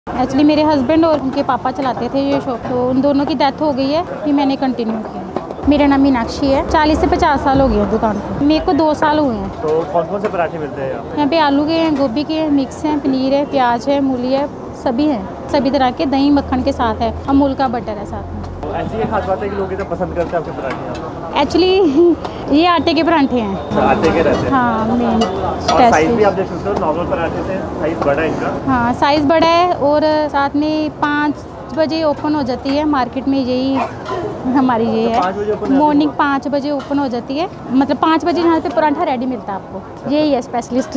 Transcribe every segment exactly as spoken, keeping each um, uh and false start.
Actually मेरे husband और उनके पापा चलाते थे ये शॉप, तो उन दोनों की डेथ हो गई है, फिर मैंने कंटिन्यू किया। मेरा नाम मीनाक्षी है। चालीस से पचास साल हो गए हैं दुकान को। मेरे को दो साल हुए हैं। तो कौन कौन से पराठे मिलते हैं यहाँ पे? यहाँ पे आलू के हैं, गोभी के हैं, मिक्स हैं, पनीर है, प्याज है, मूली है, सभी हैं, सभी तरह के। दही मक्खन के साथ है, अमूल का बटर है साथ में। ऐसी एक खास बात है कि लोग इतना पसंद करते हैं आपके पराठे यहाँ? एक्चुअली ये आटे के परांठे हैं। आटे के रहते हैं? हाँ, मेन और साइज भी आप देख सकते हो, नॉर्मल पराठे से साइज बड़ा है इनका। हाँ, साइज़ बड़ा है और साथ में पाँच बजे ओपन हो जाती है मार्केट में, यही हमारी ये है। मॉर्निंग पाँच बजे ओपन हो जाती है, मतलब पाँच बजे यहाँ पे पराठा रेडी मिलता है आपको, यही है स्पेशलिस्ट।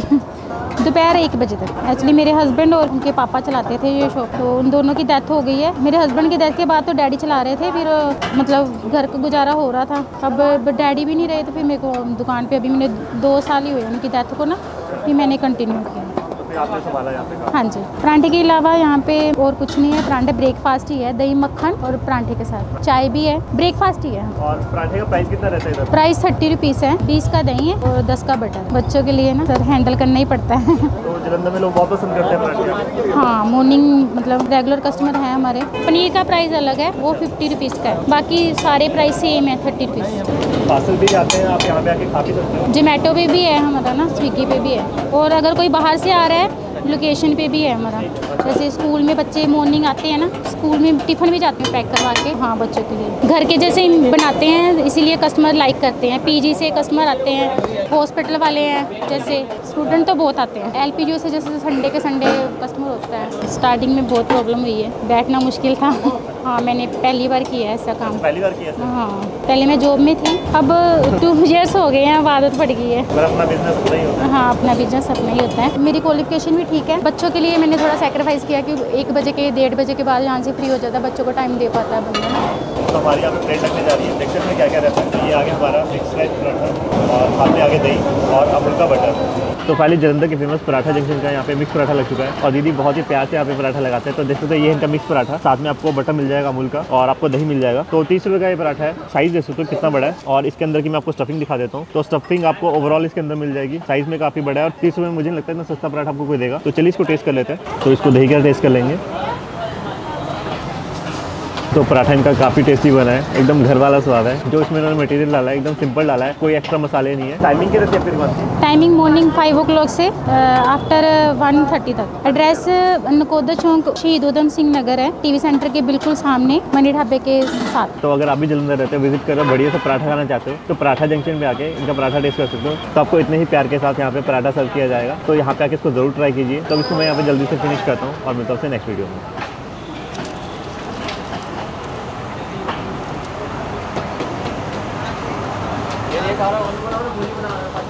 दोपहर एक बजे तक। एक्चुअली मेरे हस्बैंड और उनके पापा चलाते थे ये शॉप, तो उन दोनों की डेथ हो गई है। मेरे हस्बैंड की डेथ के बाद तो डैडी चला रहे थे, फिर मतलब घर का गुजारा हो रहा था। अब डैडी भी नहीं रहे, तो फिर मेरे को दुकान पे अभी मैंने दो साल ही हुए उनकी डेथ को ना, फिर मैंने कंटिन्यू किया। आपने संभाला यहाँ पे? हाँ जी। परांठे के अलावा यहाँ पे और कुछ नहीं है। परांठे ब्रेकफास्ट ही है, दही मक्खन और परांठे के साथ चाय भी है, ब्रेकफास्ट ही है। और पराठे का प्राइस कितना रहता है इधर? प्राइस थर्टी रुपीज़ है। बीस का दही है और दस का बटर। बच्चों के लिए ना सर हैंडल करना ही पड़ता है। तो जलंधर में लोग बहुत पसंद करते हैं पराठे? हाँ, मॉर्निंग मतलब रेगुलर कस्टमर हैं हमारे। पनीर का प्राइस अलग है, वो फिफ्टी रुपीज़ का है, बाकी सारे प्राइस सेम है, थर्टी रुपीज़। पार्सल भी जाते हैं, आप यहाँ पे आके खा भी सकते हो? जोमेटो पे भी है हमारा ना, स्विगी पे भी है, और अगर कोई बाहर से आ रहा है लोकेशन पे भी है हमारा। जैसे स्कूल में बच्चे मॉर्निंग आते हैं ना, स्कूल में टिफ़िन भी जाते हैं पैक करवा के। हाँ, बच्चों के लिए घर के जैसे बनाते हैं, इसीलिए कस्टमर लाइक करते हैं। पीजी से कस्टमर आते हैं, हॉस्पिटल वाले हैं, जैसे स्टूडेंट तो बहुत आते हैं। एलपीयू से जैसे संडे के संडे कस्टमर होता है। स्टार्टिंग में बहुत प्रॉब्लम हुई है, बैठना मुश्किल था। हाँ, मैंने पहली बार किया है ऐसा काम। पहली बार किया? हाँ, पहले मैं जॉब में थी, अब टू ईयर्स हो गए हैं, अब आदत पड़ गई है। अपना बिजनेस अपना ही होता है? हाँ, अपना बिजनेस अपना ही होता है। मेरी क्वालिफिकेशन भी ठीक है। बच्चों के लिए मैंने थोड़ा सेक्रीफाइस किया कि एक बजे के डेढ़ बजे के बाद यहाँ से फ्री हो जाता है, बच्चों को टाइम दे पाता है बंदा। तो हमारी यहाँ पे प्लेट लगने जा रही है, देखते हैं क्या क्या रहता है। ये आगे हमारा मिक्स वेज पराठा और साथ में आगे दही और अमूल का बटर। तो फाइनली जलंधर के फेमस पराठा जंक्शन का यहाँ पे मिक्स पराठा लग चुका है, और दीदी बहुत ही प्यार से यहाँ पे पराठा लगाते हैं। तो देख सकते हो ये इनका मिक्स पराठा, साथ में आपको बटर मिल जाएगा अमूल का, और आपको दही मिल जाएगा। तो तीस रुपये का ये पराठा है। साइज देख सकते हो कितना बड़ा है, और इसके अंदर की मैं आपको स्टफिंग दिखा देता हूँ। तो स्टफिंग आपको ओवरऑल इसके अंदर मिल जाएगी, साइज में काफ़ी बड़ा है, और तीस रुपये में मुझे नहीं लगता इतना सस्ता पराठा आपको कोई देगा। तो चलिए इसको टेस्ट कर लेते हैं। तो इसको दही का टेस्ट कर लेंगे। तो पराठा इनका काफ़ी टेस्टी बना है, एकदम घर वाला स्वाद है। जो इसमें इन्होंने मटेरियल डाला है एकदम सिंपल डाला है, कोई एक्स्ट्रा मसाले नहीं है। टाइमिंग क्या रहती है फिर बात? Timing morning five o'clock से आफ्टर वन थर्टी तक। एड्रेस नकोदर चौक, शहीद उधम सिंह नगर है, टीवी सेंटर के बिल्कुल सामने, मनी ढाबे के साथ। तो अगर आप भी जलंधर रहते हो, विजिट करो, बढ़िया से पराठा खाना चाहते हो, तो पराठा जंक्शन में आके इनका पराठा टेस्ट कर सकते हो। तो आपको इतने ही प्यार के साथ यहाँ पे पराठा सर्व किया जाएगा। तो यहाँ पे आके इसको जरूर ट्राई कीजिए। तो इसको मैं यहाँ पे जल्दी से फिनिश करता हूँ और मिलता हूँ नेक्स्ट वीडियो में। सारा